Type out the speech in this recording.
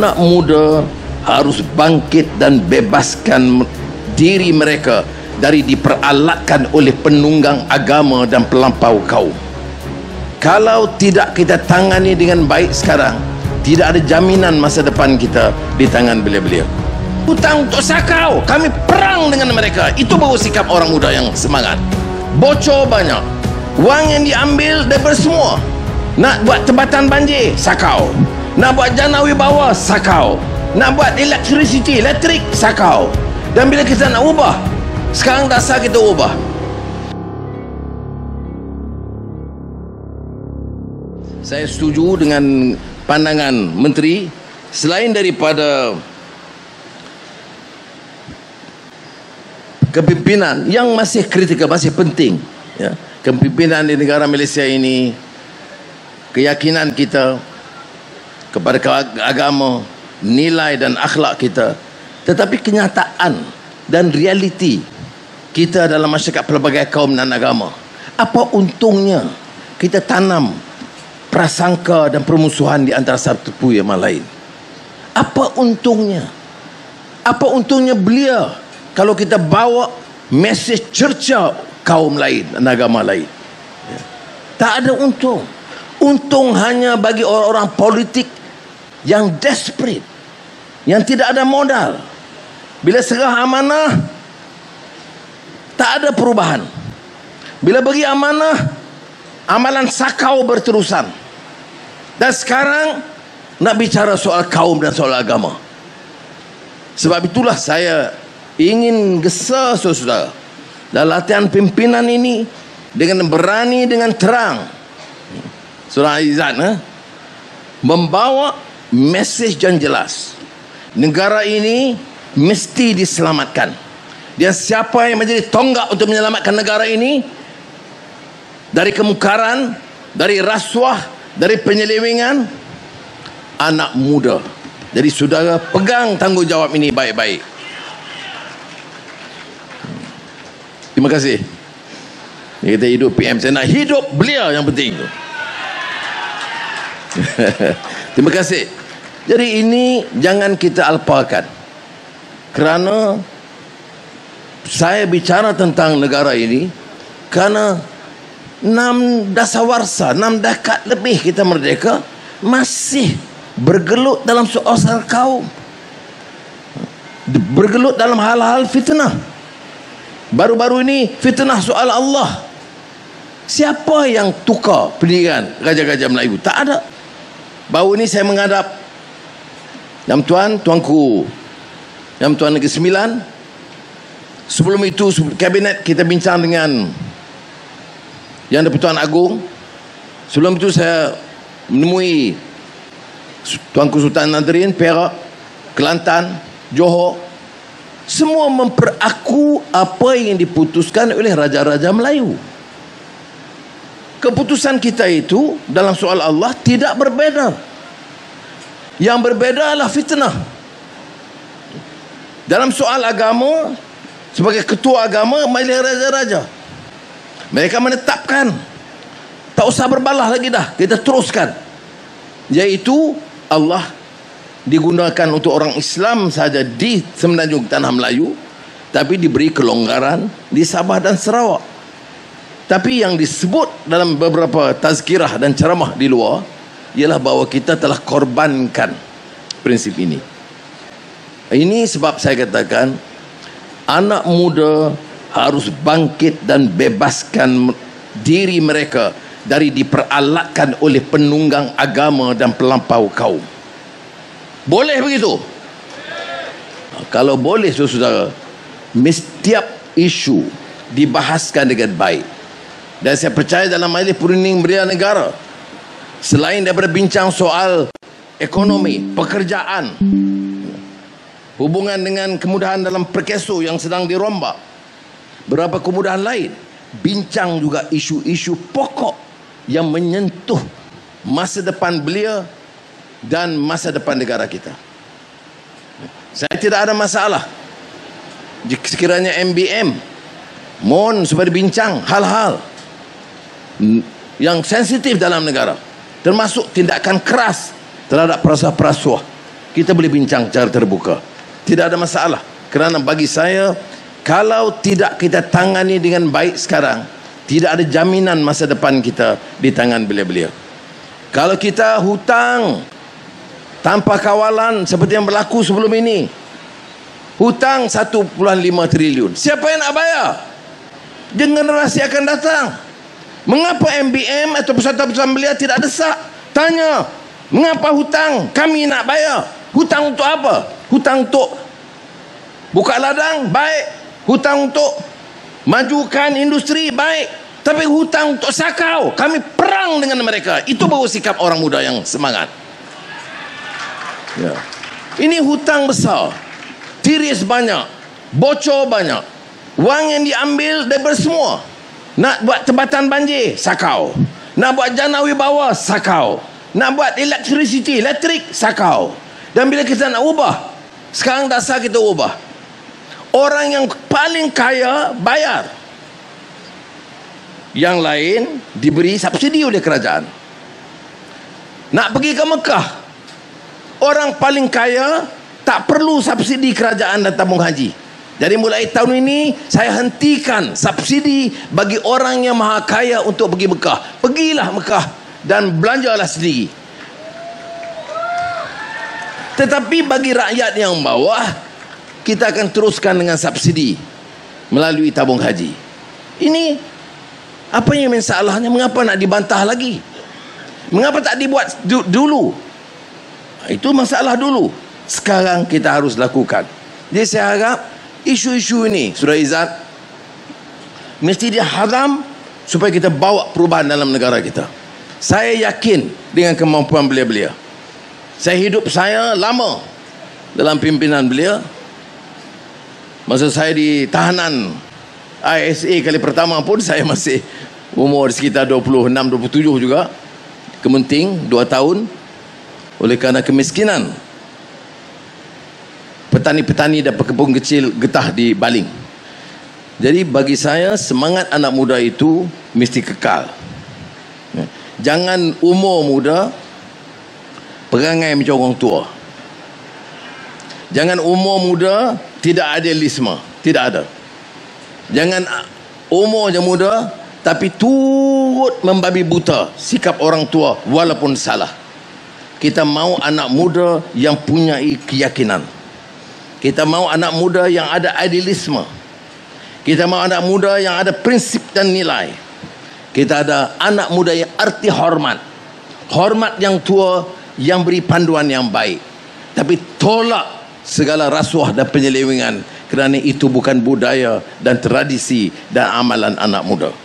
anak muda harus bangkit dan bebaskan diri mereka dari diperalatkan oleh penunggang agama dan pelampau kaum. Kalau tidak kita tangani dengan baik sekarang, tidak ada jaminan masa depan kita di tangan beliau-beliau. Hutang untuk sakau, kami perang dengan mereka. Itu baru sikap orang muda yang semangat. Bocor banyak, wang yang diambil daripada semua. Nak buat tempatan banjir, sakau. Nak buat jana wibawa, sakau. Nak buat elektrik, sakau. Dan bila kita nak ubah, sekarang dasar kita ubah. Saya setuju dengan pandangan menteri. Selain daripada kepimpinan yang masih kritikal, masih penting, ya, kepimpinan di negara Malaysia ini, keyakinan kita kepada agama, nilai dan akhlak kita, tetapi kenyataan dan realiti kita dalam masyarakat pelbagai kaum dan agama. Apa untungnya kita tanam prasangka dan permusuhan di antara satu sama lain? Apa untungnya? Apa untungnya belia kalau kita bawa mesej cerca kaum lain dan agama lain? Ya. Tak ada untung. Untung hanya bagi orang-orang politik yang desperate, yang tidak ada modal. Bila serah amanah, tak ada perubahan. Bila bagi amanah, amalan sakau berterusan. Dan sekarang nak bicara soal kaum dan soal agama. Sebab itulah saya ingin gesa saudara, dalam latihan pimpinan ini dengan berani, dengan terang, Saudara Izzat, membawa mesej yang jelas. Negara ini mesti diselamatkan. Dan siapa yang menjadi tonggak untuk menyelamatkan negara ini dari kemukaran, dari rasuah, dari penyelewengan? Anak muda. Jadi saudara pegang tanggungjawab ini baik-baik. Terima kasih. Kita hidup PM, saya nak hidup belia yang penting tu. Terima kasih. Jadi ini jangan kita alpakan. Kerana saya bicara tentang negara ini kerana 6 dasawarsa, 6 dekad lebih kita merdeka, masih bergelut dalam soal kaum, bergelut dalam hal-hal fitnah. Baru-baru ini fitnah soal Allah. Siapa yang tukar pendidikan Raja-Raja Melayu? Tak ada. Baru ini saya menghadap Yang Tuan, Tuanku Yang Tuan Negeri Sembilan. Sebelum itu kabinet kita bincang dengan Yang di-Pertuan Agong. Sebelum itu saya menemui Tuanku Sultan Nadrin, Perak, Kelantan, Johor. Semua memperaku apa yang diputuskan oleh Raja-Raja Melayu. Keputusan kita itu dalam soal Allah tidak berbeza. Yang berbeza adalah fitnah. Dalam soal agama, sebagai ketua agama, majlis raja-raja, mereka menetapkan, tak usah berbalah lagi dah, kita teruskan, iaitu Allah digunakan untuk orang Islam saja di Semenanjung Tanah Melayu, tapi diberi kelonggaran di Sabah dan Sarawak. Tapi yang disebut dalam beberapa tazkirah dan ceramah di luar ialah bahawa kita telah korbankan prinsip ini. Ini sebab saya katakan anak muda harus bangkit dan bebaskan diri mereka dari diperalatkan oleh penunggang agama dan pelampau kaum. Boleh begitu? Kalau boleh, saudara, setiap isu dibahaskan dengan baik. Dan saya percaya dalam majlis perunding belia negara, selain daripada bincang soal ekonomi, pekerjaan, hubungan dengan kemudahan dalam perkeso yang sedang dirombak, beberapa kemudahan lain, bincang juga isu-isu pokok yang menyentuh masa depan belia dan masa depan negara kita. Saya tidak ada masalah jika sekiranya MBM mohon supaya dibincang hal-hal yang sensitif dalam negara, termasuk tindakan keras terhadap perasuah-perasuah kita boleh bincang secara terbuka. Tidak ada masalah. Kerana bagi saya, kalau tidak kita tangani dengan baik sekarang, tidak ada jaminan masa depan kita di tangan beliau-beliau. Kalau kita hutang tanpa kawalan seperti yang berlaku sebelum ini, hutang 1.5 triliun, siapa yang nak bayar? Generasi akan datang. Mengapa MBM atau Persatuan Belia tidak desak? Tanya, mengapa hutang kami nak bayar? Hutang untuk apa? Hutang untuk buka ladang? Baik. Hutang untuk majukan industri? Baik. Tapi hutang untuk sakau, kami perang dengan mereka. Itu baru sikap orang muda yang semangat. Ya. Ini hutang besar, tiris banyak, bocor banyak, wang yang diambil daripada semua. Nak buat jembatan banjir, sakau. Nak buat jana wibawa, sakau. Nak buat elektrik, sakau. Dan bila kita nak ubah, sekarang dasar kita ubah. Orang yang paling kaya bayar, yang lain diberi subsidi oleh kerajaan. Nak pergi ke Mekah, orang paling kaya tak perlu subsidi kerajaan dan tabung haji. Jadi mulai tahun ini saya hentikan subsidi bagi orang yang maha kaya untuk pergi Mekah. Pergilah Mekah dan belanjalah sendiri. Tetapi bagi rakyat yang bawah, kita akan teruskan dengan subsidi melalui tabung haji. Ini apa yang masalahnya? Mengapa nak dibantah lagi? Mengapa tak dibuat dulu? Itu masalah dulu. Sekarang kita harus lakukan. Jadi saya harap isu-isu ini, Saudara Izzat, mesti dihadam supaya kita bawa perubahan dalam negara kita. Saya yakin dengan kemampuan beliau-beliau. Saya hidup saya lama dalam pimpinan beliau. Masa saya di tahanan ISA kali pertama pun saya masih umur sekitar 26-27 juga. Kementing 2 tahun. Oleh kerana kemiskinan, petani-petani dan pekebun kecil getah dibaling. Jadi bagi saya, semangat anak muda itu mesti kekal. Jangan umur muda perangai macam orang tua. Jangan umur muda tidak idealisme. Tidak ada. Jangan umur je muda tapi turut membabi buta sikap orang tua walaupun salah. Kita mahu anak muda yang punya keyakinan. Kita mahu anak muda yang ada idealisme. Kita mahu anak muda yang ada prinsip dan nilai. Kita ada anak muda yang arti hormat. Hormat yang tua, yang beri panduan yang baik. Tapi tolak segala rasuah dan penyelewengan, kerana itu bukan budaya dan tradisi dan amalan anak muda.